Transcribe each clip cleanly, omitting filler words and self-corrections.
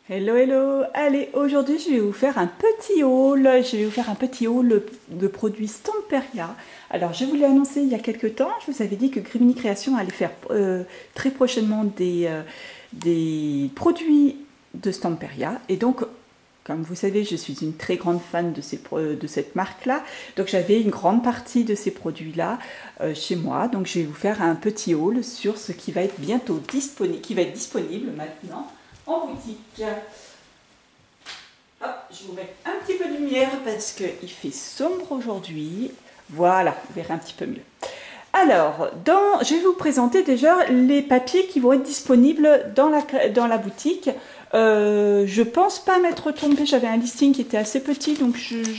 Hello, hello! Allez, aujourd'hui je vais vous faire un petit haul. Je vais vous faire un petit haul de produits Stamperia. Alors, je vous l'ai annoncé il y a quelques temps. Je vous avais dit que Grimini Création allait faire très prochainement des produits de Stamperia. Et donc, comme vous savez, je suis une très grande fan de cette marque-là. Donc, j'avais une grande partie de ces produits-là chez moi. Donc, je vais vous faire un petit haul sur ce qui va être bientôt disponible, qui va être disponible maintenant en boutique. Hop, je vous mets un petit peu de lumière parce qu'il fait sombre aujourd'hui. Voilà, vous verrez un petit peu mieux. Alors, je vais vous présenter déjà les papiers qui vont être disponibles dans la boutique. Je pense pas m'être trompée, j'avais un listing qui était assez petit, donc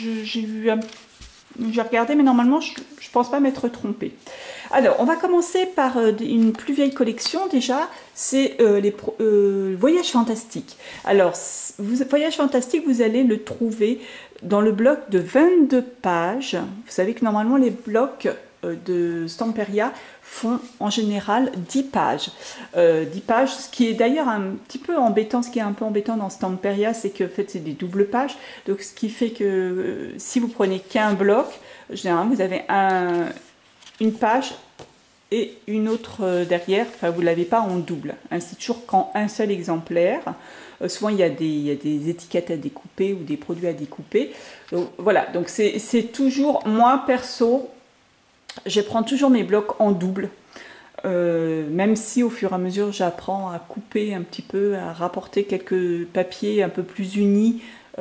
j'ai regardé, mais normalement, je pense pas m'être trompée. Alors, on va commencer par une plus vieille collection déjà, c'est Voyages Fantastiques. Alors, Voyages Fantastiques, vous allez le trouver dans le bloc de 22 pages. Vous savez que normalement, les blocs de Stamperia font en général 10 pages. 10 pages, ce qui est d'ailleurs un petit peu embêtant, ce qui est un peu embêtant dans Stamperia, c'est que en fait, c'est des doubles pages. Donc, ce qui fait que si vous prenez qu'un bloc, généralement, vous avez une page et une autre derrière, enfin vous ne l'avez pas en double, hein, c'est toujours qu'en un seul exemplaire. Souvent il y a des étiquettes à découper ou des produits à découper. Donc, voilà, donc c'est toujours, moi perso, je prends toujours mes blocs en double. Même si au fur et à mesure j'apprends à couper un petit peu, à rapporter quelques papiers un peu plus unis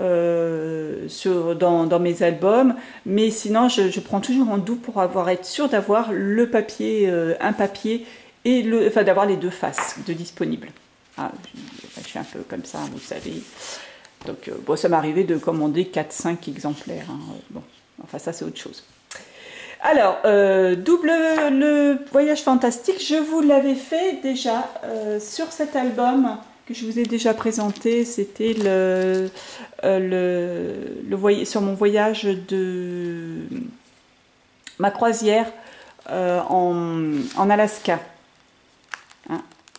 dans mes albums, mais sinon je prends toujours en double pour être sûr d'avoir le papier, un papier et enfin d'avoir les deux faces de disponibles. Ah, je suis un peu comme ça, vous savez. Donc bon, ça m'est arrivé de commander 4-5 exemplaires. Hein. Bon, enfin ça c'est autre chose. Alors, le Voyage Fantastique, je vous l'avais fait déjà sur cet album que je vous ai déjà présenté. C'était sur mon voyage de ma croisière en Alaska. Hein,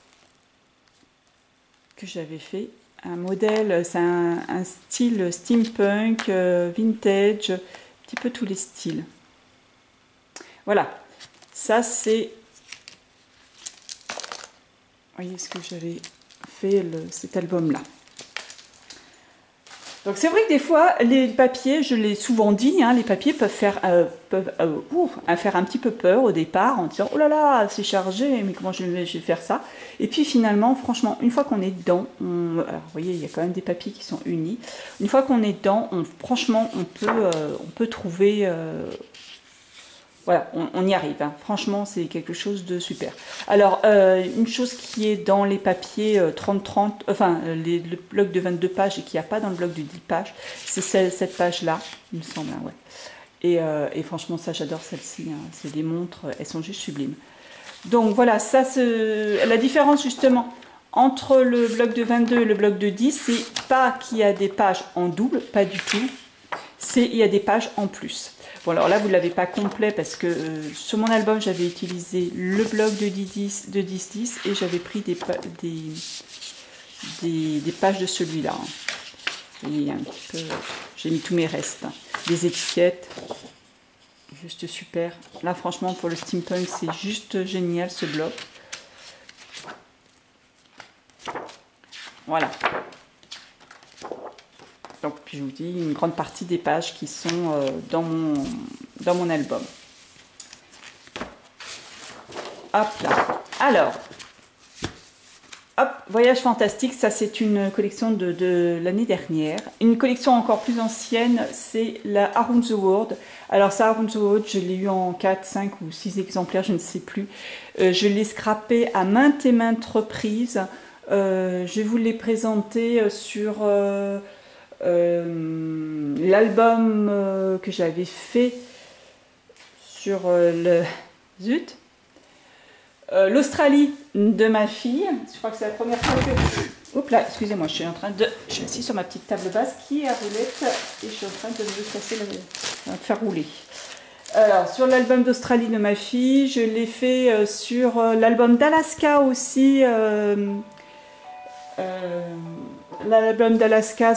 que j'avais fait. Un modèle, c'est un style steampunk, vintage, un petit peu tous les styles. Voilà, ça c'est, voyez ce que j'avais fait cet album-là. Donc c'est vrai que des fois, les papiers, je l'ai souvent dit, hein, les papiers peuvent faire un petit peu peur au départ en disant « Oh là là, c'est chargé, mais comment je vais faire ça ?» Et puis finalement, franchement, une fois qu'on est dedans, alors vous voyez, il y a quand même des papiers qui sont unis. Une fois qu'on est dedans, franchement, on peut trouver... voilà, on y arrive. Hein. Franchement, c'est quelque chose de super. Alors, une chose qui est dans les papiers 30-30, enfin, le bloc de 22 pages et qu'il n'y a pas dans le bloc de 10 pages, c'est cette page-là, il me semble. Hein, ouais. Et franchement, ça, j'adore celle-ci. Hein. C'est des montres, elles sont juste sublimes. Donc, voilà, ça, la différence, justement, entre le bloc de 22 et le bloc de 10, c'est pas qu'il y a des pages en double, pas du tout. Il y a des pages en plus. Bon, alors là, vous ne l'avez pas complet parce que sur mon album, j'avais utilisé le bloc de 10-10 et j'avais pris des pages de celui-là. Hein. Et un petit peu, j'ai mis tous mes restes. Hein. Des étiquettes, juste super. Là, franchement, pour le steampunk, c'est juste génial ce bloc. Voilà. Donc, puis je vous dis, une grande partie des pages qui sont dans mon album. Hop là. Alors, hop, Voyage Fantastique, ça c'est une collection de l'année dernière. Une collection encore plus ancienne, c'est la Around the World. Alors ça, Around the World, je l'ai eu en 4, 5 ou 6 exemplaires, je ne sais plus. Je l'ai scrappé à maintes et maintes reprises. Je vous l'ai présenté sur... l'album que j'avais fait sur l'Australie de ma fille. Je crois que c'est la première fois que... Oups là, excusez-moi, je suis assise sur ma petite table basse qui est à roulette et je suis en train de me casser de faire rouler. Alors, sur l'album d'Australie de ma fille, je l'ai fait sur l'album d'Alaska aussi. l'album d'Alaska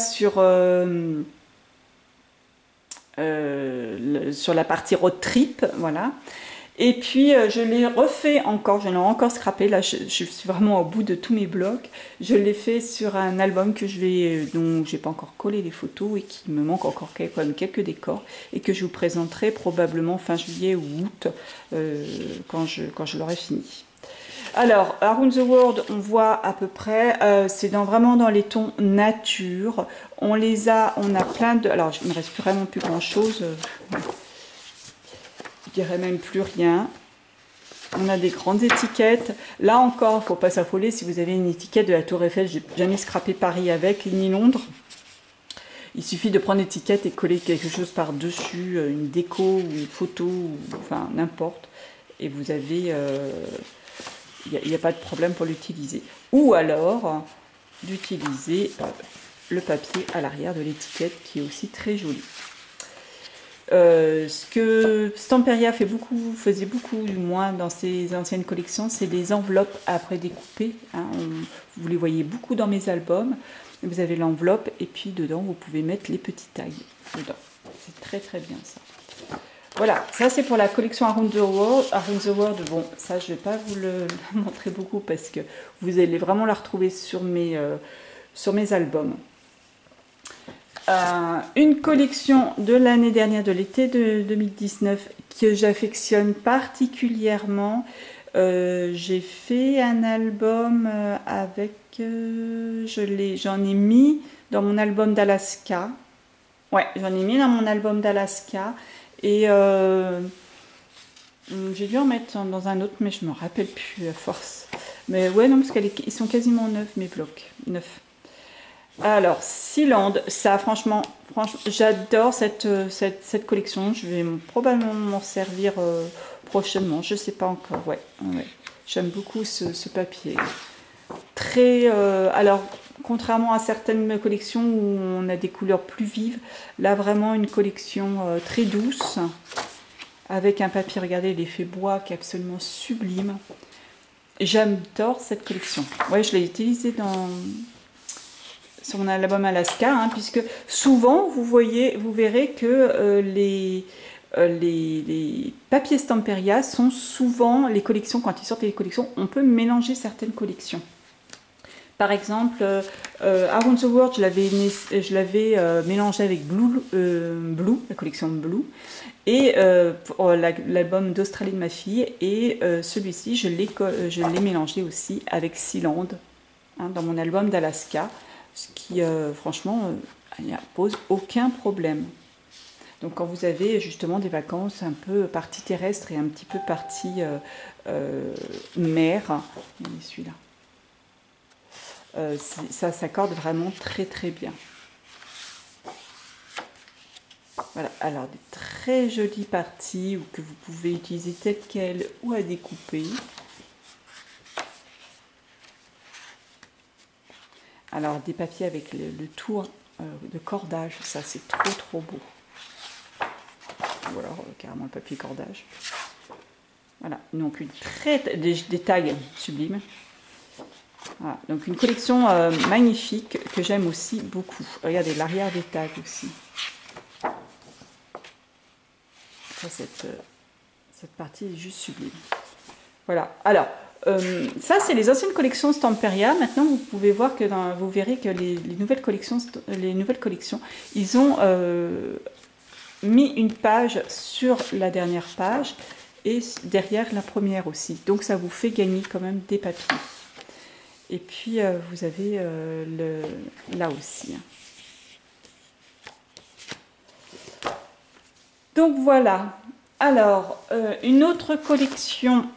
sur la partie road trip, voilà. Et puis je l'ai refait encore, je l'ai encore scrappé, là je suis vraiment au bout de tous mes blocs. Je l'ai fait sur un album dont j'ai pas encore collé les photos et qui me manque encore quand même quelques décors et que je vous présenterai probablement fin juillet ou août quand je l'aurai fini. Alors, Around the World, on voit à peu près, c'est vraiment dans les tons nature. On a plein de... Alors, il ne me reste vraiment plus grand-chose. Je dirais même plus rien. On a des grandes étiquettes. Là encore, il ne faut pas s'affoler. Si vous avez une étiquette de la Tour Eiffel, je n'ai jamais scrappé Paris avec, ni Londres. Il suffit de prendre l'étiquette et coller quelque chose par-dessus, une déco ou une photo, enfin n'importe. Et vous avez... il n'y a pas de problème pour l'utiliser. Ou alors, d'utiliser le papier à l'arrière de l'étiquette qui est aussi très joli. Ce que Stamperia faisait beaucoup du moins dans ses anciennes collections, c'est des enveloppes après découpées. Hein. Vous les voyez beaucoup dans mes albums. Vous avez l'enveloppe et puis dedans vous pouvez mettre les petits tags dedans. C'est très très bien ça. Voilà, ça c'est pour la collection Around the World. Around the World, bon, ça je ne vais pas vous le montrer beaucoup parce que vous allez vraiment la retrouver sur mes albums. Une collection de l'année dernière, de l'été de 2019, que j'affectionne particulièrement. J'ai fait un album avec... j'en ai mis dans mon album d'Alaska. Ouais, j'en ai mis dans mon album d'Alaska. Et j'ai dû en mettre dans un autre, mais je ne me rappelle plus à force. Mais ouais, non, parce qu'ils sont quasiment neufs, mes blocs. Neufs. Alors, Sealand, ça, franchement j'adore cette collection. Je vais probablement m'en servir prochainement. Je ne sais pas encore. Ouais. J'aime beaucoup ce papier. Très... alors, contrairement à certaines collections où on a des couleurs plus vives, là, vraiment une collection très douce, avec un papier, regardez, l'effet bois qui est absolument sublime. J'adore cette collection. Ouais, je l'ai utilisée sur mon album Alaska, hein, puisque souvent, vous verrez que les papiers Stamperia sont souvent les collections, quand ils sortent les collections, on peut mélanger certaines collections. Par exemple, Around the World, je l'avais mélangé avec Blue, la collection Blue, et pour l'album d'Australie de ma fille, et celui-ci, je l'ai mélangé aussi avec Sealand, hein, dans mon album d'Alaska, ce qui, franchement, ne pose aucun problème. Donc quand vous avez justement des vacances un peu partie terrestre et un petit peu partie mer, celui-là. Ça s'accorde vraiment très très bien. Voilà, alors des très jolies parties que vous pouvez utiliser telles quelles ou à découper. Alors des papiers avec le tour de cordage, ça c'est trop trop beau. Ou alors carrément le papier cordage. Voilà, donc des tags sublimes. Voilà, donc une collection magnifique que j'aime aussi beaucoup. Regardez l'arrière des tags aussi. Ça, cette partie est juste sublime. Voilà, alors ça c'est les anciennes collections Stamperia. Maintenant vous pouvez voir que vous verrez que les nouvelles collections, ils ont mis une page sur la dernière page et derrière la première aussi. Donc ça vous fait gagner quand même des papiers. Et puis, vous avez là aussi. Donc, voilà. Alors, une autre collection,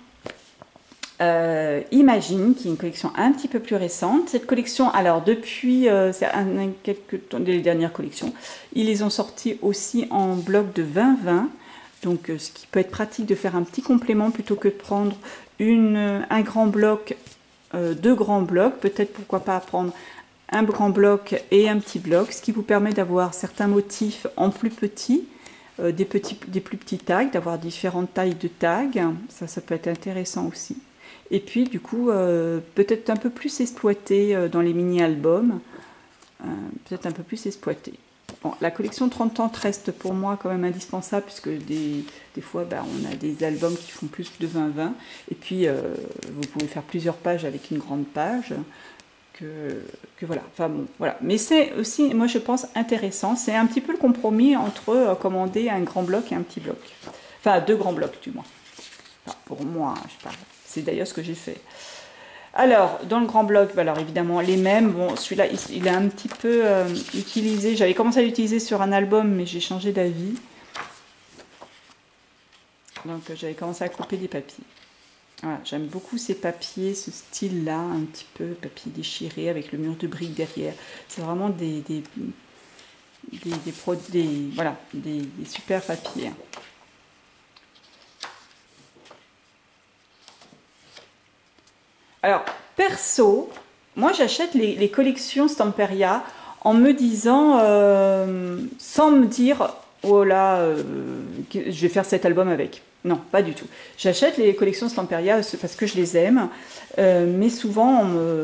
Imagine, qui est une collection un petit peu plus récente. Cette collection, alors, depuis quelques temps, les dernières collections, ils les ont sortis aussi en bloc de 20-20. Donc, ce qui peut être pratique de faire un petit complément plutôt que de prendre un grand bloc, deux grands blocs, peut-être pourquoi pas prendre un grand bloc et un petit bloc, ce qui vous permet d'avoir certains motifs en plus petits, des plus petits tags, d'avoir différentes tailles de tags, ça peut être intéressant aussi. Et puis du coup, peut-être un peu plus exploité dans les mini-albums, peut-être un peu plus exploité. Bon, la collection 30-30 reste pour moi quand même indispensable, puisque des fois on a des albums qui font plus de 20-20, et puis vous pouvez faire plusieurs pages avec une grande page, que voilà. Enfin bon, voilà. Mais c'est aussi, moi je pense, intéressant. C'est un petit peu le compromis entre commander un grand bloc et un petit bloc. Enfin, 2 grands blocs du moins. Enfin, pour moi, je parle. C'est d'ailleurs ce que j'ai fait. Alors, dans le grand bloc, alors évidemment, les mêmes. Bon, celui-là, il est un petit peu utilisé. J'avais commencé à l'utiliser sur un album, mais j'ai changé d'avis. Donc, j'avais commencé à couper des papiers. Voilà, j'aime beaucoup ces papiers, ce style-là, un petit peu papier déchiré avec le mur de briques derrière. C'est vraiment des super papiers. Alors, perso, moi j'achète les collections Stamperia en me disant, sans me dire, oh là, je vais faire cet album avec. Non, pas du tout. J'achète les collections Stamperia parce que je les aime, mais souvent,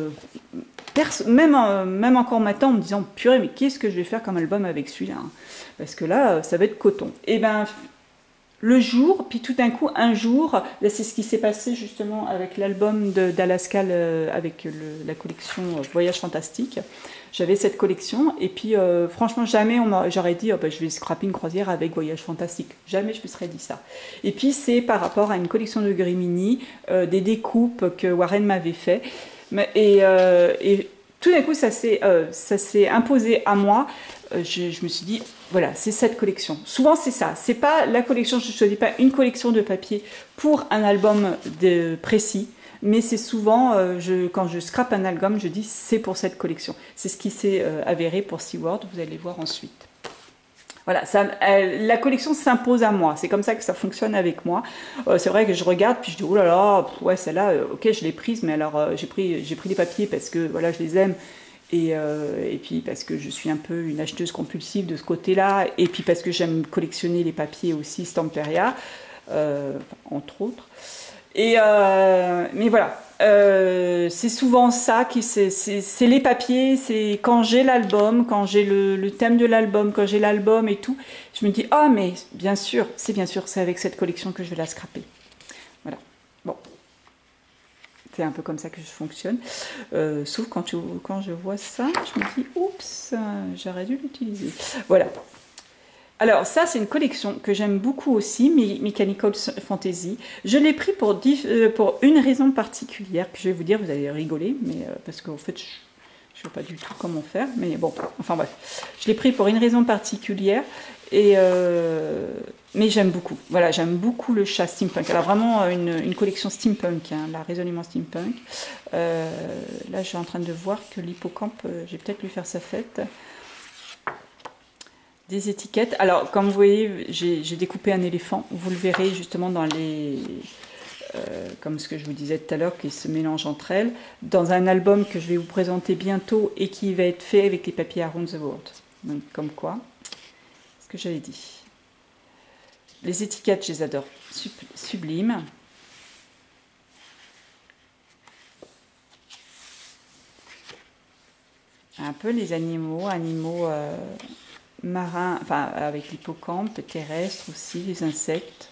même encore maintenant, en me disant, purée, mais qu'est-ce que je vais faire comme album avec celui-là, hein, parce que là, ça va être coton. Et ben, le jour, puis tout d'un coup, un jour, là c'est ce qui s'est passé justement avec l'album d'Alaska, avec la collection Voyage Fantastique. J'avais cette collection, et puis franchement, jamais j'aurais dit oh, ben, je vais scraper une croisière avec Voyage Fantastique. Jamais je me serais dit ça. Et puis c'est par rapport à une collection de Grimini, des découpes que Warren m'avait fait. Et tout d'un coup, ça s'est imposé à moi. Je me suis dit, voilà, c'est cette collection. Souvent, c'est ça. C'est pas la collection, je ne choisis pas une collection de papier pour un album précis, mais c'est souvent, quand je scrape un album, je dis, c'est pour cette collection. C'est ce qui s'est avéré pour SeaWorld, vous allez voir ensuite. Voilà, la collection s'impose à moi. C'est comme ça que ça fonctionne avec moi. C'est vrai que je regarde, puis je dis, oh là là, ouais, celle-là, ok, je l'ai prise, mais alors j'ai pris des papiers parce que voilà, je les aime. Et puis parce que je suis un peu une acheteuse compulsive de ce côté-là, et puis parce que j'aime collectionner les papiers aussi Stamperia, entre autres. Mais voilà, c'est souvent ça, c'est les papiers, c'est quand j'ai l'album, quand j'ai le thème de l'album, quand j'ai l'album et tout, je me dis, ah mais bien sûr, c'est avec cette collection que je vais la scraper. Voilà, bon. C'est un peu comme ça que je fonctionne. Sauf quand je vois ça, je me dis, oups, j'aurais dû l'utiliser. Voilà. Alors ça, c'est une collection que j'aime beaucoup aussi, Mechanical Fantasy. Je l'ai pris pour une raison particulière, que je vais vous dire, vous allez rigoler, mais parce qu'en fait, je ne sais pas du tout comment faire, mais bon, enfin bref. Je l'ai pris pour une raison particulière, mais j'aime beaucoup. Voilà, j'aime beaucoup le chat steampunk. Alors vraiment une collection steampunk, hein, là, résolument steampunk. Là, je suis en train de voir que l'hippocampe, j'ai peut-être lui faire sa fête. Des étiquettes. Alors, comme vous voyez, j'ai découpé un éléphant. Vous le verrez justement dans les... comme ce que je vous disais tout à l'heure, qui se mélangent entre elles, dans un album que je vais vous présenter bientôt et qui va être fait avec les papiers Around the World. Donc, comme quoi, ce que j'avais dit. Les étiquettes, je les adore. Sublime. Un peu les animaux marins, enfin avec l'hippocampe, terrestre aussi, les insectes.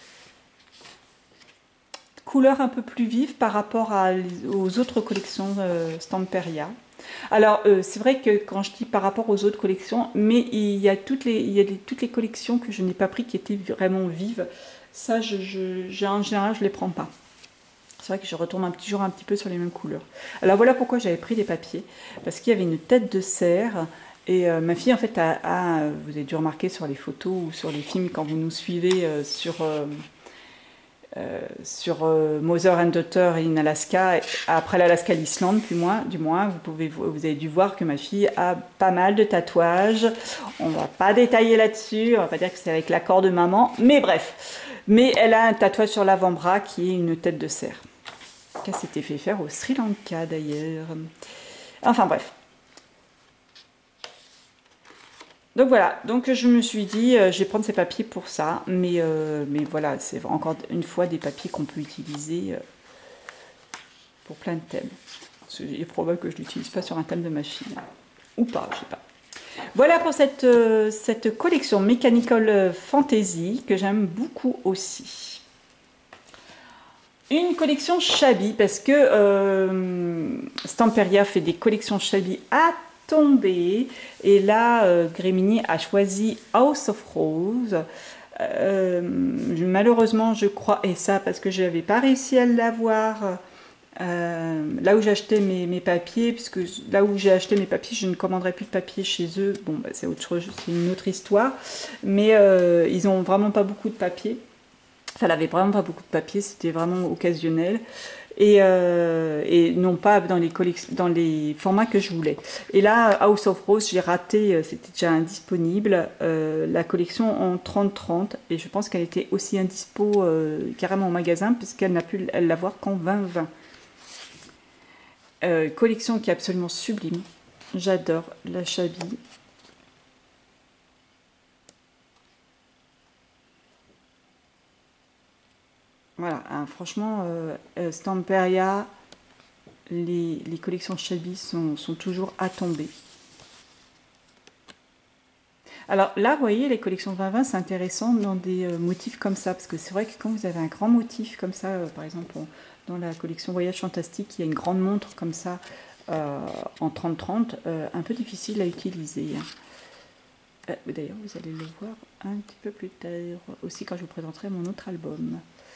Couleur un peu plus vive par rapport aux autres collections Stamperia. Alors c'est vrai que quand je dis par rapport aux autres collections, mais il y a toutes les collections que je n'ai pas pris qui étaient vraiment vives. Ça, en général, je ne les prends pas. C'est vrai que je retombe toujours un petit peu sur les mêmes couleurs. Alors voilà pourquoi j'avais pris des papiers. Parce qu'il y avait une tête de cerf. Et ma fille, en fait, vous avez dû remarquer sur les photos ou sur les films quand vous nous suivez sur Mother and Daughter in Alaska, après l'Alaska, l'Islande, du moins, vous avez dû voir que ma fille a pas mal de tatouages. On va pas détailler là-dessus, on va pas dire que c'est avec l'accord de maman, mais bref. Mais elle a un tatouage sur l'avant-bras qui est une tête de cerf. Qu'elle s'était fait faire au Sri Lanka d'ailleurs. Enfin bref. Donc voilà, donc je me suis dit, je vais prendre ces papiers pour ça, mais voilà, c'est encore une fois des papiers qu'on peut utiliser pour plein de thèmes. Il est probable que je ne l'utilise pas sur un thème de ma fille. Ou pas, je sais pas. Voilà pour cette collection Mechanical Fantasy que j'aime beaucoup aussi. Une collection Shabby parce que Stamperia fait des collections Shabby à tomber. Et là, Gremini a choisi House of Rose. Malheureusement, je crois, et ça parce que je n'avais pas réussi à l'avoir là où j'ai acheté mes papiers, puisque là où j'ai acheté mes papiers, je ne commanderai plus de papier chez eux. Bon, bah, c'est autre chose, c'est une autre histoire. Mais ils n'ont vraiment pas beaucoup de papier. Enfin, elle avait vraiment pas beaucoup de papier, c'était vraiment occasionnel. Et non pas dans les formats que je voulais. Et là, House of Rose, j'ai raté, c'était déjà indisponible, la collection en 30-30, et je pense qu'elle était aussi indispo carrément au magasin, puisqu'elle n'a pu l'avoir qu'en 20-20. Collection qui est absolument sublime. J'adore la Shabby. Voilà, hein, franchement, Stamperia, les collections Shabby sont toujours à tomber. Alors là, vous voyez, les collections 2020, c'est intéressant dans des motifs comme ça, parce que c'est vrai que quand vous avez un grand motif comme ça, par exemple, dans la collection Voyage Fantastique, il y a une grande montre comme ça, en 30-30, un peu difficile à utiliser. D'ailleurs, vous allez le voir un petit peu plus tard, aussi quand je vous présenterai mon autre album.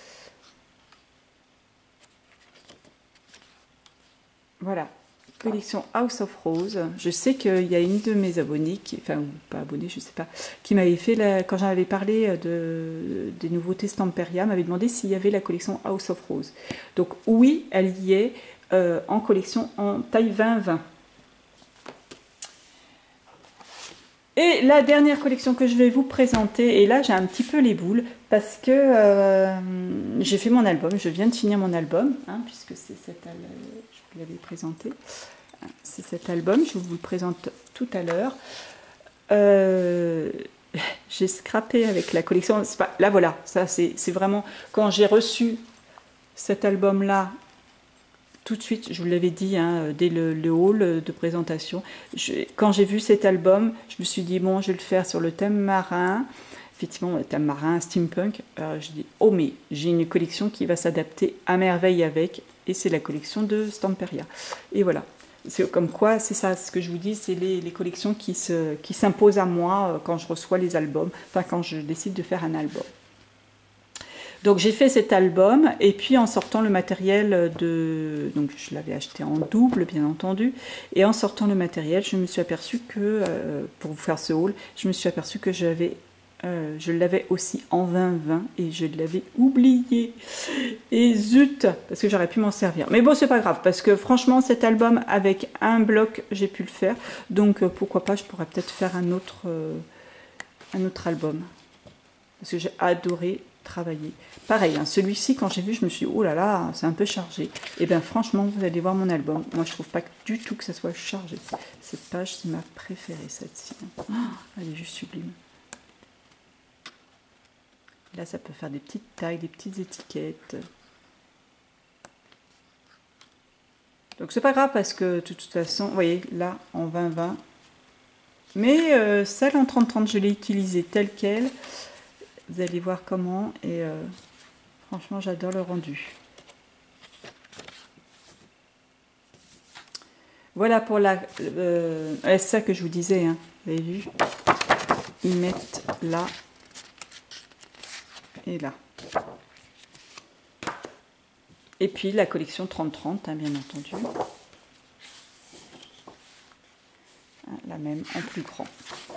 Voilà, collection House of Rose. Je sais qu'il y a une de mes abonnées, enfin, ou pas abonnée, je sais pas, qui m'avait fait, quand j'en avais parlé des nouveautés Stamperia, m'avait demandé s'il y avait la collection House of Rose. Donc oui, elle y est en collection en taille 20-20. Et la dernière collection que je vais vous présenter, et là j'ai un petit peu les boules, parce que j'ai fait mon album, je viens de finir mon album, hein, puisque c'est cet album, je vous l'avais présenté, c'est cet album, je vous le présente tout à l'heure. J'ai scrappé avec la collection, pas, là voilà, ça c'est vraiment, quand j'ai reçu cet album-là, tout de suite, je vous l'avais dit, hein, dès le hall de présentation, quand j'ai vu cet album, je me suis dit, bon, je vais le faire sur le thème marin, effectivement, le thème marin, steampunk. Alors, je dis, oh, mais j'ai une collection qui va s'adapter à merveille avec, et c'est la collection de Stamperia. Et voilà, c'est comme quoi, c'est ça, ce que je vous dis, c'est les collections qui s'imposent à moi quand je reçois les albums, enfin, quand je décide de faire un album. Donc j'ai fait cet album et puis en sortant le matériel donc je l'avais acheté en double bien entendu, et en sortant le matériel je me suis aperçue que, pour vous faire ce haul, je me suis aperçue que je l'avais aussi en 20-20 et je l'avais oublié. Et zut, parce que j'aurais pu m'en servir. Mais bon, c'est pas grave, parce que franchement cet album avec un bloc j'ai pu le faire, donc pourquoi pas, je pourrais peut-être faire un autre album. Parce que j'ai adoré travailler. Pareil, hein, celui-ci, quand j'ai vu, je me suis dit, oh là là, c'est un peu chargé. Et bien franchement, vous allez voir mon album. Moi, je trouve pas du tout que ça soit chargé. Cette page, c'est ma préférée, celle-ci. Oh, elle est juste sublime. Là, ça peut faire des petites tailles, des petites étiquettes. Donc, c'est pas grave parce que, de toute façon, vous voyez, là, en 20-20. Mais celle en 30-30, je l'ai utilisée telle qu'elle. Vous allez voir comment, et franchement j'adore le rendu. Voilà pour c'est ça que je vous disais, hein. Vous avez vu, ils mettent là et là. Et puis la collection 30-30, hein, bien entendu. La même en plus grand.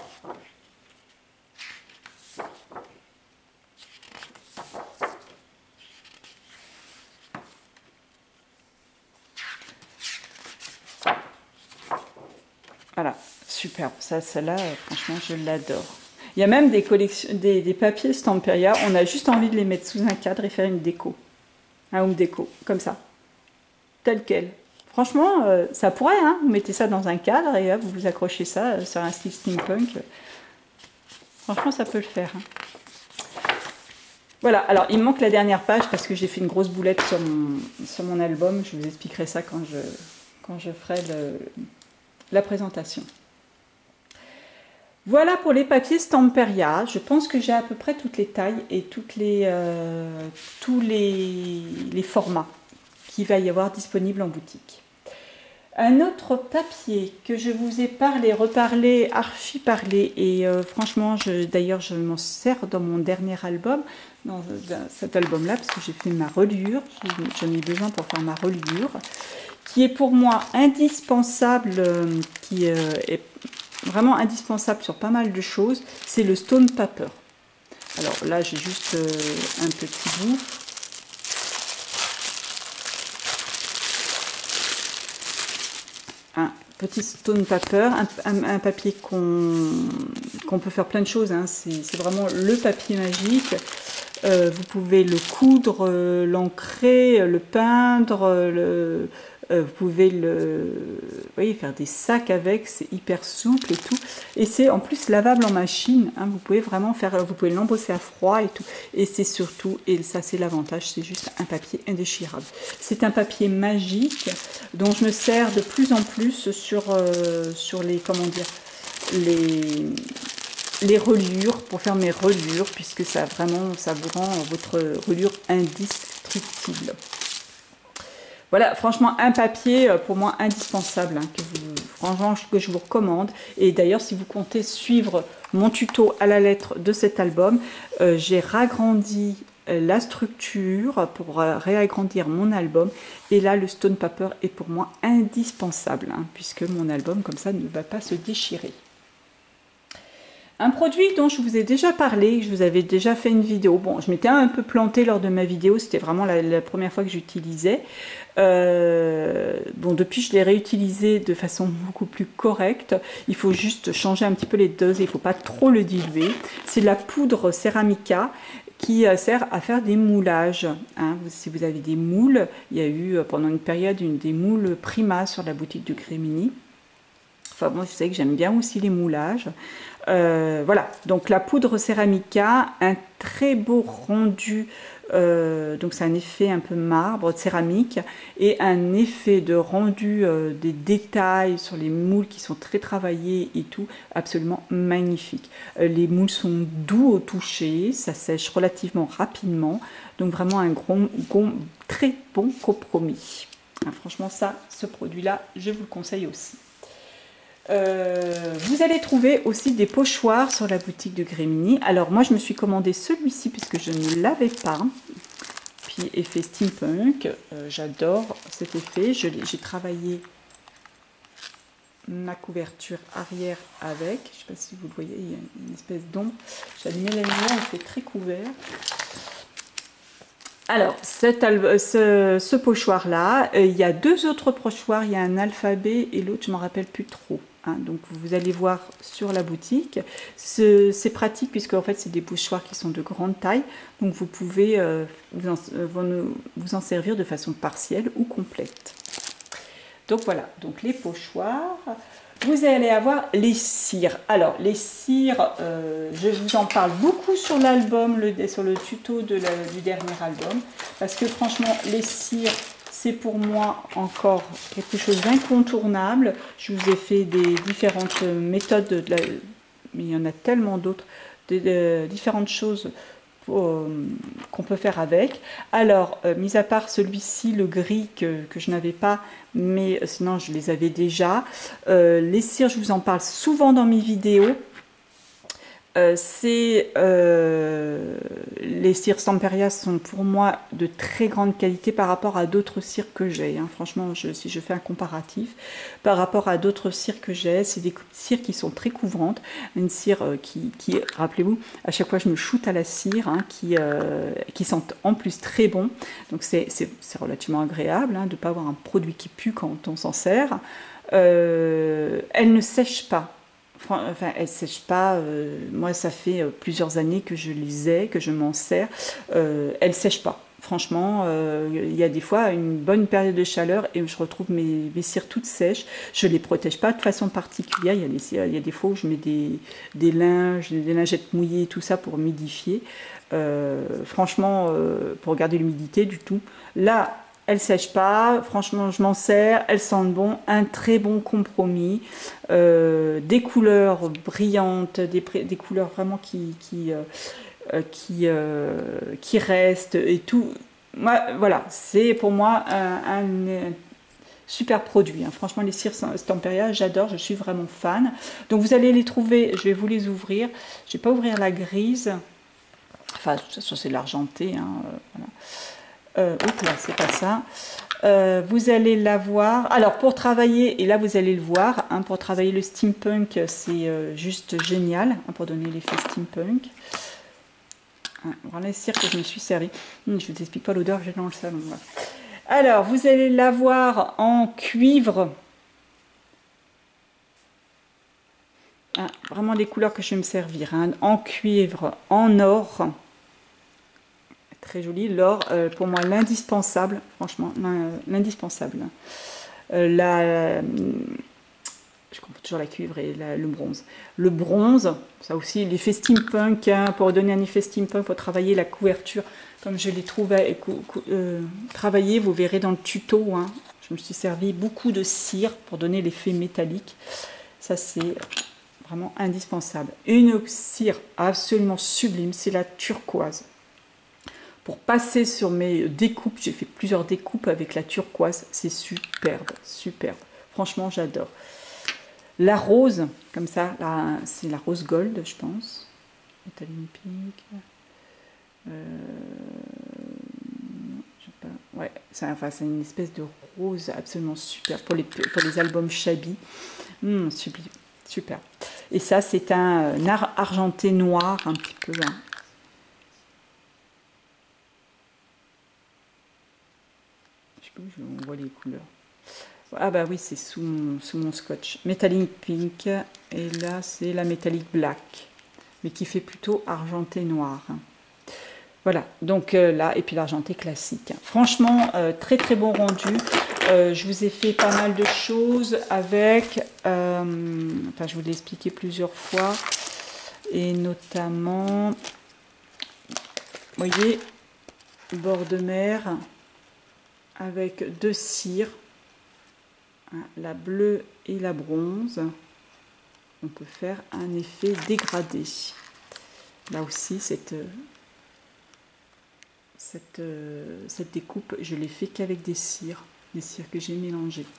Voilà, superbe. Ça, celle-là, franchement, je l'adore. Il y a même des collections, des papiers Stamperia. On a juste envie de les mettre sous un cadre et faire une déco. Un home déco, comme ça. Tel quel. Franchement, ça pourrait, hein. Vous mettez ça dans un cadre et hop, vous accrochez ça sur un style steampunk. Franchement, ça peut le faire. Hein. Voilà, alors il me manque la dernière page parce que j'ai fait une grosse boulette sur mon album. Je vous expliquerai ça quand je ferai la présentation. Voilà pour les papiers Stamperia. Je pense que j'ai à peu près toutes les tailles et tous les formats qu'il va y avoir disponibles en boutique. Un autre papier que je vous ai reparlé, archi parlé, et franchement, d'ailleurs, je m'en sers dans mon dernier album, dans cet album-là, parce que j'ai fait ma reliure, j'en ai besoin pour faire ma reliure, qui est pour moi indispensable, qui est vraiment indispensable sur pas mal de choses, c'est le Stone Paper. Alors là, j'ai juste un petit bout. Un petit Stone Paper, un papier qu'on peut faire plein de choses, hein. C'est vraiment le papier magique. Vous pouvez le coudre, l'ancrer, le peindre, vous pouvez faire des sacs avec, c'est hyper souple et tout. Et c'est en plus lavable en machine, hein. Vous pouvez vraiment vous pouvez l'embosser à froid et tout. Et c'est surtout, et ça c'est l'avantage, c'est juste un papier indéchirable. C'est un papier magique dont je me sers de plus en plus sur les, comment dire, les reliures, pour faire mes reliures, puisque ça vous rend votre reliure indestructible. Voilà, franchement, un papier pour moi indispensable, hein, franchement, que je vous recommande. Et d'ailleurs, si vous comptez suivre mon tuto à la lettre de cet album, j'ai ragrandi la structure pour réagrandir mon album. Et là, le Stone Paper est pour moi indispensable, hein, puisque mon album, comme ça, ne va pas se déchirer. Un produit dont je vous ai déjà parlé, je vous avais déjà fait une vidéo. Bon, je m'étais un peu plantée lors de ma vidéo, c'était vraiment la première fois que j'utilisais. Bon, depuis, je l'ai réutilisé de façon beaucoup plus correcte. Il faut juste changer un petit peu les doses, il ne faut pas trop le diluer. C'est la poudre Ceramica qui sert à faire des moulages, hein. Si vous avez des moules, il y a eu pendant une période des moules Prima sur la boutique de Grémini. Enfin bon, je sais que j'aime bien aussi les moulages. Voilà, donc la poudre Ceramica, un très beau rendu, donc c'est un effet un peu marbre de céramique et un effet de rendu des détails sur les moules qui sont très travaillés et tout, absolument magnifique. Les moules sont doux au toucher, ça sèche relativement rapidement, donc vraiment un très bon compromis. Hein, franchement ça, ce produit-là, je vous le conseille aussi. Vous allez trouver aussi des pochoirs sur la boutique de Grémini. Alors moi je me suis commandé celui-ci puisque je ne l'avais pas. Puis effet steampunk, j'adore cet effet. J'ai travaillé ma couverture arrière avec. Je ne sais pas si vous le voyez, il y a une espèce d'ombre. J'ai allumé la lumière, il fait très couvert. Alors, ce pochoir-là, il y a deux autres pochoirs. Il y a un alphabet et l'autre, je ne m'en rappelle plus trop. Hein, donc, vous allez voir sur la boutique. C'est pratique puisque en fait, c'est des pochoirs qui sont de grande taille. Donc, vous pouvez vous en servir de façon partielle ou complète. Donc, voilà. Donc, les pochoirs. Vous allez avoir les cires. Alors, les cires, je vous en parle beaucoup sur l'album, sur le tuto du dernier album. Parce que franchement, les cires, c'est pour moi encore quelque chose d'incontournable. Je vous ai fait des différentes méthodes, mais il y en a tellement d'autres, différentes choses qu'on peut faire avec. Alors, mis à part celui-ci, le gris que je n'avais pas, mais sinon je les avais déjà. Les cires, je vous en parle souvent dans mes vidéos. Les cires Stamperia sont pour moi de très grande qualité par rapport à d'autres cires que j'ai, hein. Franchement, si je fais un comparatif par rapport à d'autres cires que j'ai, c'est des cires qui sont très couvrantes, une cire qui rappelez-vous, à chaque fois je me shoote à la cire, hein, qui sentent en plus très bon, donc c'est relativement agréable, hein, de ne pas avoir un produit qui pue quand on s'en sert. Elle ne sèche pas. Enfin, elle ne sèche pas. Moi, ça fait plusieurs années que je les ai, que je m'en sers. Elle ne sèche pas. Franchement, il y a des fois une bonne période de chaleur et je retrouve mes cires toutes sèches. Je ne les protège pas de façon particulière. Il y a des fois où je mets des lingettes mouillées, tout ça pour humidifier. Franchement, pour garder l'humidité du tout. Là, elles sèchent pas, franchement je m'en sers, elles sentent bon, un très bon compromis, des couleurs brillantes, des couleurs vraiment qui restent et tout. Moi, voilà, c'est pour moi un super produit, hein. Franchement les cires Stamperia, j'adore, je suis vraiment fan. Donc vous allez les trouver, je vais vous les ouvrir, je vais pas ouvrir la grise, enfin de toute façon c'est l'argenté, hein, voilà. Oups là, c'est pas ça. Vous allez l'avoir. Alors pour travailler, et là vous allez le voir, hein, pour travailler le steampunk, c'est juste génial, hein, pour donner l'effet steampunk. Hein, voilà les cires que je me suis servi. Je ne vous explique pas l'odeur que j'ai dans le salon. Voilà. Alors vous allez l'avoir en cuivre. Ah, vraiment des couleurs que je vais me servir, hein, en cuivre, en or. Très joli. L'or, pour moi, l'indispensable, franchement, l'indispensable. Je confonds toujours la cuivre et le bronze. Le bronze, ça aussi, l'effet steampunk, hein, pour donner un effet steampunk, pour travailler la couverture, comme je l'ai trouvé, travaillé, vous verrez dans le tuto, hein, je me suis servi beaucoup de cire pour donner l'effet métallique. Ça, c'est vraiment indispensable. Une cire absolument sublime, c'est la turquoise. Pour passer sur mes découpes, j'ai fait plusieurs découpes avec la turquoise, c'est superbe, superbe. Franchement, j'adore. La rose, comme ça, c'est la rose gold, je pense. Métallique pink. Je sais pas. Ouais, c'est une espèce de rose absolument super pour les albums shabby. Sublime, super. Et ça, c'est un argenté noir, un petit peu. Hein. On voit les couleurs. Ah bah oui, c'est sous mon scotch. Metallic pink. Et là, c'est la metallic black. Mais qui fait plutôt argenté noir. Voilà, donc là, et puis l'argenté classique. Franchement, très très bon rendu. Je vous ai fait pas mal de choses avec... enfin, je vous l'ai expliqué plusieurs fois. Et notamment... Vous voyez, bord de mer... avec deux cires, hein, la bleue et la bronze. On peut faire un effet dégradé. Là aussi, cette découpe, je l'ai fait qu'avec des cires que j'ai mélangées.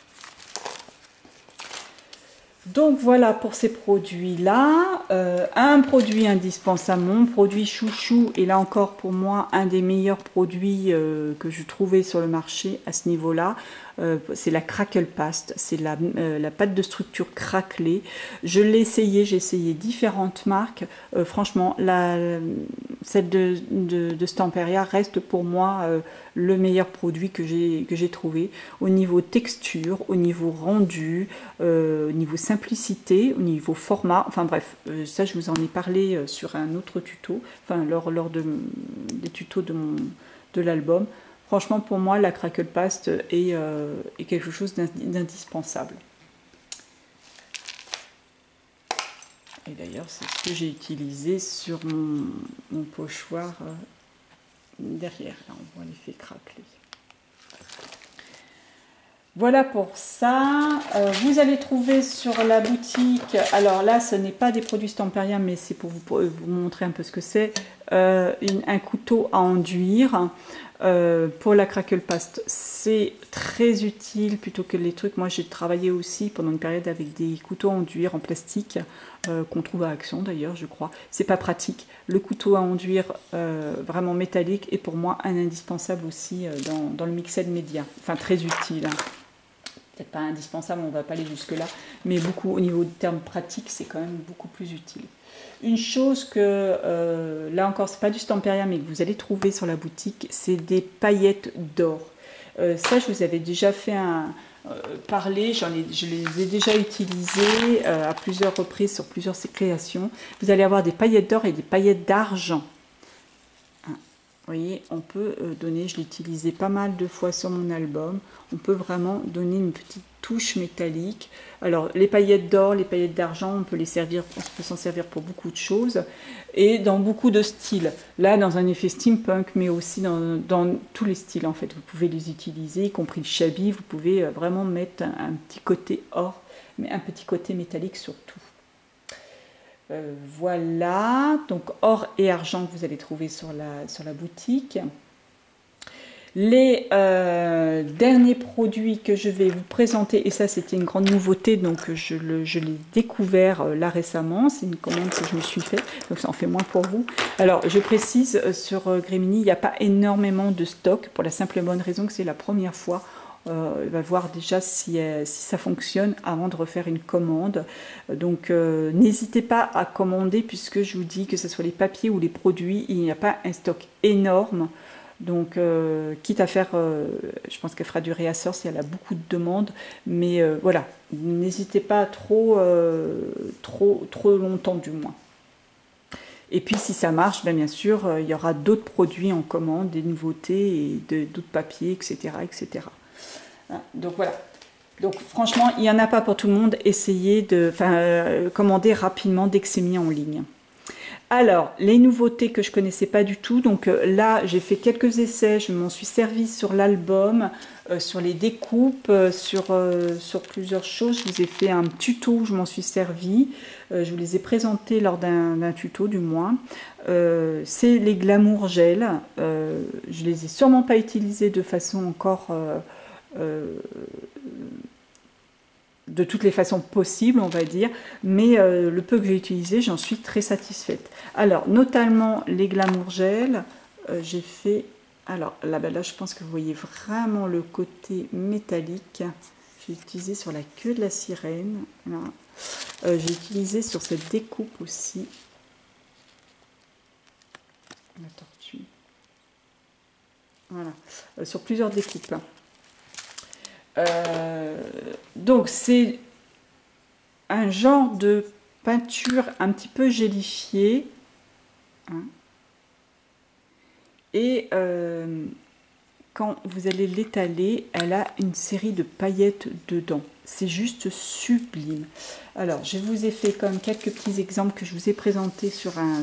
Donc voilà pour ces produits-là, un produit indispensable, mon produit chouchou, et là encore pour moi un des meilleurs produits que je trouvais sur le marché à ce niveau-là, c'est la Crackle Paste, c'est la pâte de structure craquelée. Je l'ai essayé, j'ai essayé différentes marques, franchement celle de Stamperia reste pour moi le meilleur produit que j'ai trouvé au niveau texture, au niveau rendu, au niveau simplicité, au niveau format, enfin bref, ça je vous en ai parlé sur un autre tuto, enfin lors des tutos de l'album. Franchement pour moi la Crackle Paste est quelque chose d'indispensable. Et d'ailleurs c'est ce que j'ai utilisé sur mon pochoir derrière, là on voit l'effet craquelé. Voilà pour ça. Vous allez trouver sur la boutique, alors là ce n'est pas des produits Stamperia mais c'est pour vous montrer un peu ce que c'est, un couteau à enduire. Pour la Crackle Paste, c'est très utile plutôt que les trucs. Moi j'ai travaillé aussi pendant une période avec des couteaux à enduire en plastique qu'on trouve à Action d'ailleurs je crois. C'est pas pratique. Le couteau à enduire vraiment métallique est pour moi un indispensable aussi dans le mixel média. Enfin très utile. Hein. Peut-être pas indispensable, on va pas aller jusque là, mais beaucoup au niveau de termes pratiques c'est quand même beaucoup plus utile. Une chose que, là encore, c'est pas du Stamperia, mais que vous allez trouver sur la boutique, c'est des paillettes d'or. Ça, je vous avais déjà fait parler, je les ai déjà utilisées à plusieurs reprises sur plusieurs créations. Vous allez avoir des paillettes d'or et des paillettes d'argent. Vous voyez, on peut donner, je l'ai utilisé pas mal de fois sur mon album, on peut vraiment donner une petite touche métallique. Alors les paillettes d'or, les paillettes d'argent, on peut les servir, on peut s'en servir pour beaucoup de choses et dans beaucoup de styles. Là, dans un effet steampunk, mais aussi dans tous les styles en fait. Vous pouvez les utiliser, y compris le shabby. Vous pouvez vraiment mettre un petit côté or, mais un petit côté métallique surtout. Voilà, donc or et argent que vous allez trouver sur la boutique. Les derniers produits que je vais vous présenter, et ça c'était une grande nouveauté, donc je l'ai découvert là récemment, c'est une commande que je me suis fait, donc ça en fait moins pour vous. Alors je précise, sur Gremini, il n'y a pas énormément de stock, pour la simple et bonne raison que c'est la première fois. Il va voir déjà si ça fonctionne avant de refaire une commande. Donc n'hésitez pas à commander, puisque je vous dis que ce soit les papiers ou les produits, il n'y a pas un stock énorme. Donc, quitte à faire, je pense qu'elle fera du réassort si elle a beaucoup de demandes, mais voilà, n'hésitez pas trop longtemps du moins. Et puis, si ça marche, bien sûr, il y aura d'autres produits en commande, des nouveautés et d'autres papiers, etc., etc. Donc voilà. Donc franchement, il n'y en a pas pour tout le monde. Essayez de commander rapidement dès que c'est mis en ligne. Alors, les nouveautés que je ne connaissais pas du tout, donc là j'ai fait quelques essais, je m'en suis servi sur l'album, sur les découpes, sur plusieurs choses. Je vous ai fait un tuto, je m'en suis servi, je vous les ai présentés lors d'un tuto du moins. C'est les Glamour Gel, je les ai sûrement pas utilisés de façon encore... de toutes les façons possibles, on va dire, mais le peu que j'ai utilisé, j'en suis très satisfaite. Alors, notamment les Glamour Gel, j'ai fait... Alors, là, je pense que vous voyez vraiment le côté métallique. J'ai utilisé sur la queue de la sirène. J'ai utilisé sur cette découpe aussi. La tortue. Voilà. Sur plusieurs découpes. Donc c'est un genre de peinture un petit peu gélifiée, hein. Et quand vous allez l'étaler, elle a une série de paillettes dedans. C'est juste sublime. Alors je vous ai fait comme quelques petits exemples que je vous ai présentés sur un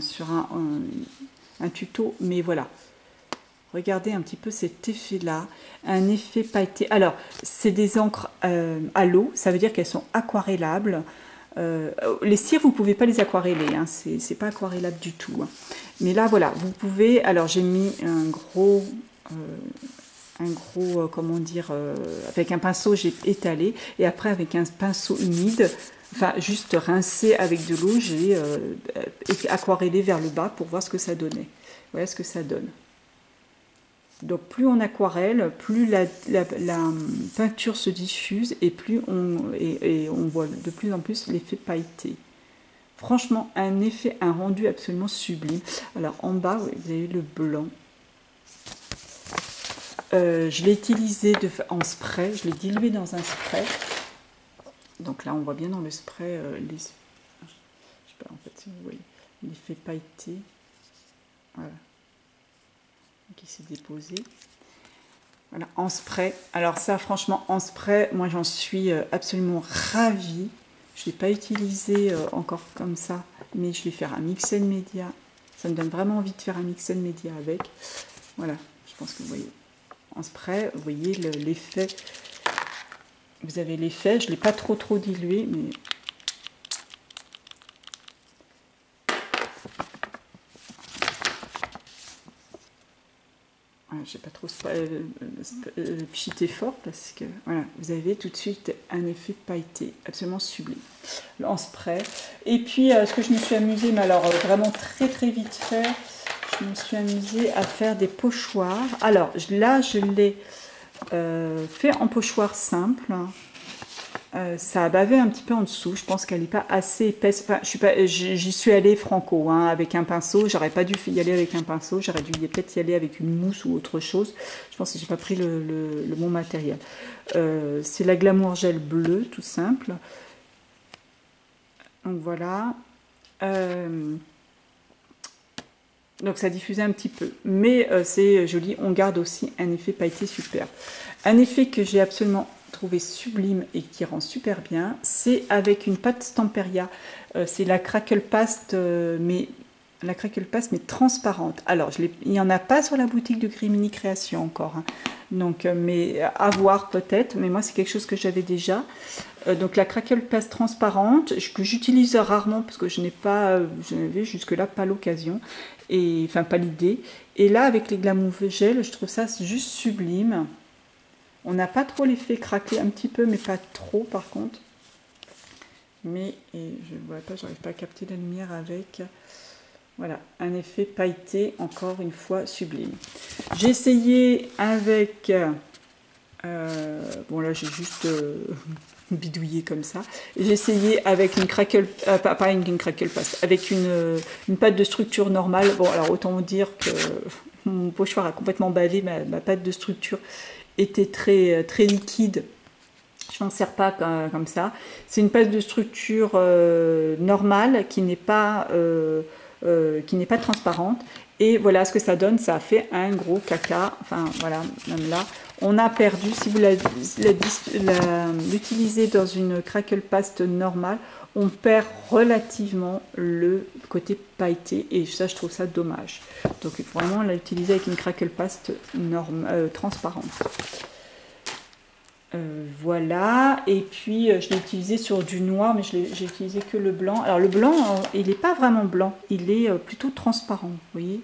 tuto, mais voilà. Regardez un petit peu cet effet-là, un effet pailleté. Alors, c'est des encres à l'eau, ça veut dire qu'elles sont aquarellables. Les cires, vous ne pouvez pas les aquareller, hein, c'est pas aquarellable du tout. Hein. Mais là, voilà, vous pouvez... Alors, j'ai mis un gros comment dire, avec un pinceau, j'ai étalé. Et après, avec un pinceau humide, enfin, juste rincé avec de l'eau, j'ai aquarellé vers le bas pour voir ce que ça donnait. Voilà ce que ça donne. Donc plus on aquarelle, plus la peinture se diffuse et plus on voit de plus en plus l'effet pailleté. Franchement, un rendu absolument sublime. Alors en bas, vous avez le blanc. Je l'ai utilisé en spray, je l'ai dilué dans un spray. Donc là, on voit bien dans le spray, je sais pas en fait si vous voyez, l'effet pailleté. Voilà. Qui s'est déposé. Voilà, en spray. Alors ça, franchement, en spray, moi j'en suis absolument ravie. Je ne l'ai pas utilisé encore comme ça, mais je vais faire un mix and media. Ça me donne vraiment envie de faire un mix and media avec. Voilà, je pense que vous voyez. En spray, vous voyez l'effet. Vous avez l'effet, je ne l'ai pas trop dilué, mais... Je n'ai pas trop pchité fort parce que voilà, vous avez tout de suite un effet pailleté absolument sublime en spray. Et puis ce que je me suis amusée, mais alors vraiment très vite fait, je me suis amusée à faire des pochoirs. Alors là je l'ai fait en pochoir simple. Ça a bavé un petit peu en dessous, je pense qu'elle n'est pas assez épaisse. Enfin, j'y suis allée franco, hein, avec un pinceau. J'aurais pas dû y aller avec un pinceau, j'aurais dû peut-être y aller avec une mousse ou autre chose. Je pense que j'ai pas pris le bon matériel. C'est la Glamour Gel bleue, tout simple. Donc voilà. Donc ça diffusait un petit peu, mais c'est joli. On garde aussi un effet pailleté superbe. Un effet que j'ai absolument trouvé sublime et qui rend super bien, c'est avec une pâte Stamperia. C'est la Crackle Paste, mais transparente. Alors, il n'y en a pas sur la boutique de Grimini Création encore. Hein. Donc, mais à voir peut-être. Mais moi, c'est quelque chose que j'avais déjà. Donc, la Crackle Paste transparente, que j'utilise rarement parce que je n'avais jusque-là pas l'occasion. Et enfin, pas l'idée. Et là, avec les Glamour Gel, je trouve ça juste sublime. On n'a pas trop l'effet craqué, un petit peu, mais pas trop par contre. Mais je ne vois pas, j'arrive pas à capter la lumière avec. Voilà, un effet pailleté, encore une fois, sublime. J'ai essayé avec... bon là, j'ai juste bidouillé comme ça. J'ai essayé avec une crackle... pas une crackle paste, avec une pâte de structure normale. Bon, alors autant vous dire que mon pochoir a complètement bavé, ma pâte de structure était très, très liquide. Je m'en sers pas comme ça. C'est une pâte de structure normale qui n'est pas transparente. Et voilà ce que ça donne. Ça a fait un gros caca. Enfin, voilà, même là. On a perdu, si vous l'utilisez dans une crackle paste normale, on perd relativement le côté pailleté. Et ça, je trouve ça dommage. Donc, il faut vraiment l'utiliser avec une crackle paste transparente. Voilà, et puis je l'ai utilisé sur du noir, mais j'ai utilisé que le blanc. Alors le blanc, il n'est pas vraiment blanc, il est plutôt transparent, vous voyez.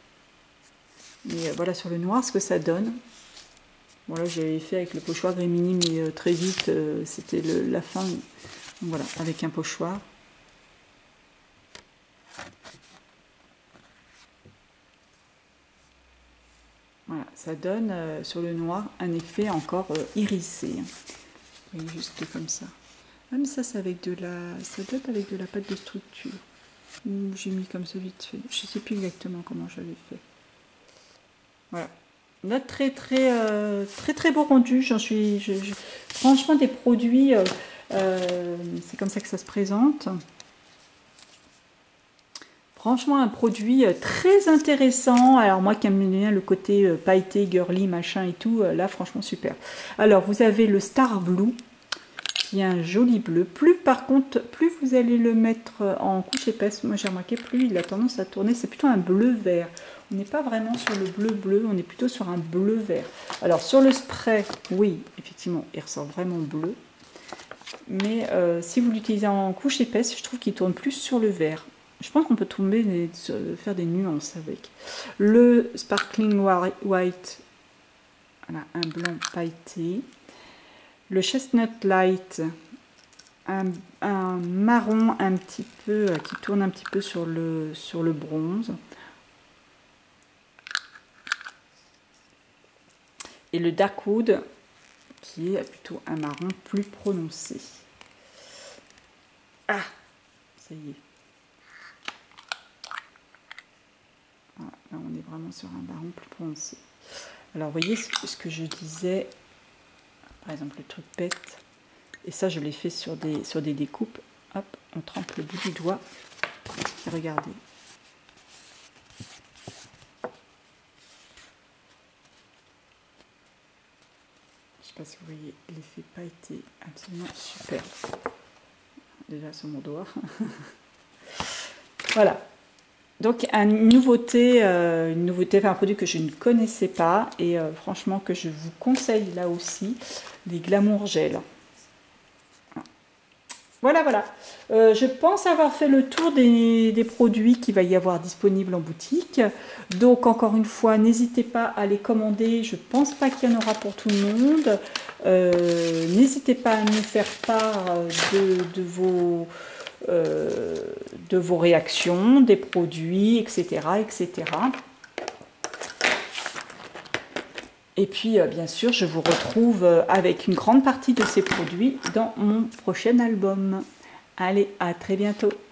Et voilà sur le noir ce que ça donne. Voilà, j'avais fait avec le pochoir Grimini, mais très vite, c'était la fin. Donc, voilà, avec un pochoir. Voilà, ça donne sur le noir un effet encore irisé. Vous voyez, juste comme ça. Même ça, c'est avec ça doit être avec de la pâte de structure. J'ai mis comme ça vite fait. Je ne sais plus exactement comment j'avais fait. Voilà. Là, très beau rendu. Franchement, des produits, c'est comme ça que ça se présente. Franchement, un produit très intéressant. Alors moi qui aime bien le côté pailleté, girly, machin et tout, là franchement super. Alors vous avez le Star Blue, qui est un joli bleu. Par contre, plus vous allez le mettre en couche épaisse, moi j'ai remarqué, plus il a tendance à tourner. C'est plutôt un bleu-vert. On n'est pas vraiment sur le bleu-bleu, on est plutôt sur un bleu-vert. Alors sur le spray, oui, effectivement, il ressort vraiment bleu. Mais si vous l'utilisez en couche épaisse, je trouve qu'il tourne plus sur le vert. Je pense qu'on peut faire des nuances avec. Le Sparkling White, voilà, un blanc pailleté. Le Chestnut Light, un marron un petit peu, qui tourne un petit peu sur le bronze. Et le Darkwood, qui est plutôt un marron plus prononcé. Ah, ça y est. Là, on est vraiment sur un marron plus prononcé. Alors, vous voyez ce que je disais, par exemple, le truc bête. Et ça, je l'ai fait sur des découpes. Hop, on trempe le bout du doigt. Et regardez. Je ne sais pas si vous voyez, l'effet pailleté absolument super. Déjà sur mon doigt. Voilà. Donc une nouveauté, enfin, un produit que je ne connaissais pas et franchement que je vous conseille là aussi, les Glamour Gel. Voilà, voilà. Je pense avoir fait le tour des produits qu'il va y avoir disponibles en boutique. Donc encore une fois, n'hésitez pas à les commander. Je ne pense pas qu'il y en aura pour tout le monde. N'hésitez pas à nous faire part de vos réactions, des produits, etc. etc. Et puis, bien sûr, je vous retrouve avec une grande partie de ces produits dans mon prochain album. Allez, à très bientôt.